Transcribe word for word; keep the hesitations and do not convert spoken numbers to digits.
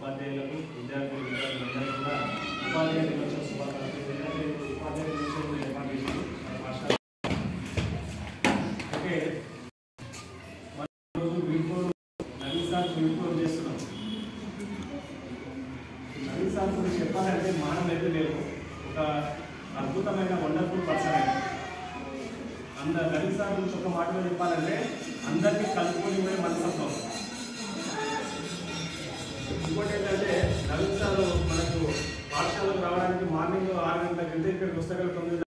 ఉపాధ్యాయులకు విద్యార్థులు విద్యార్థులందరూ కూడా ఉపాధ్యాయ దినోత్సవ శుభాకాంక్షలు. ఉపాధ్యాయ దినోత్సవం ఏర్పాటు చేసి మన పాఠశాల ఓకే మన రోజు వీడ్కోలు నవీన్ సార్ వీడ్కోలు చేస్తున్నాం. నవీన్ సార్ గురించి చెప్పాలంటే మానవ అయితే లేవు, ఒక అద్భుతమైన వండర్ఫుల్ పర్సన్ అయితే. అంద నవీన్ సార్ గురించి ఒక మాటలో చెప్పాలంటే అందరినీ కలుపుకొని పోయే మనస్తత్వం. ఇంకోటి ఏంటంటే నవీన్ సార్ మనకు పాఠశాలకు రావడానికి మార్నింగ్ ఆరు గంటల గంట ఇక్కడికి వస్తే తొమ్మిది